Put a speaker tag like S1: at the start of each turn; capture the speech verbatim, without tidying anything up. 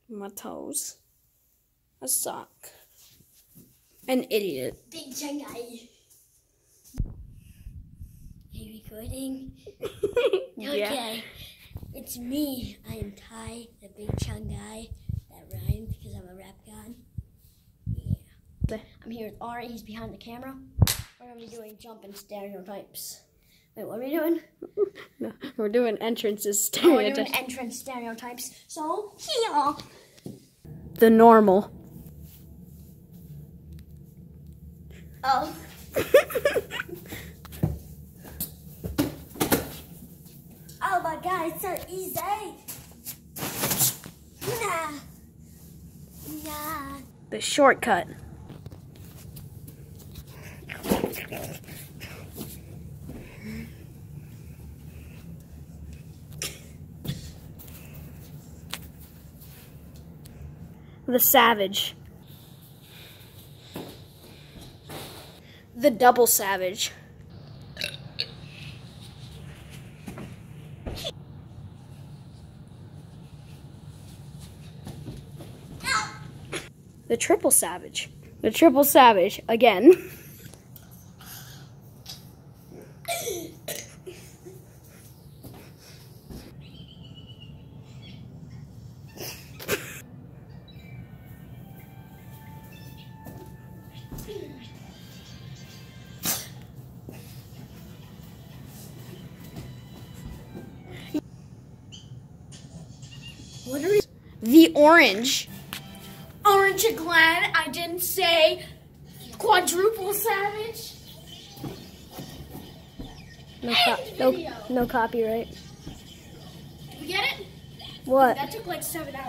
S1: My toes. A sock. An idiot.
S2: Big Shanghai. Are you recording?
S1: Yeah.
S2: Okay. It's me. I am Ty, the big chunk guy. That rhymed because I'm a rap god. Yeah. I'm here with Ari. He's behind the camera. We're going to be doing jumping stereotypes. Wait, what are we doing?
S1: No, we're doing entrances
S2: Oh, we're
S1: stereotypes.
S2: doing entrance stereotypes. So, here.
S1: The normal.
S2: Oh. Oh my god, it's so easy. Nah. Nah.
S1: The shortcut. The savage. The double savage. The triple savage. The triple savage again.
S2: What are we?
S1: The orange.
S2: Orange and glad I didn't say quadruple savage.
S1: No, co no, no copyright.
S2: You get it?
S1: What?
S2: That took like seven hours.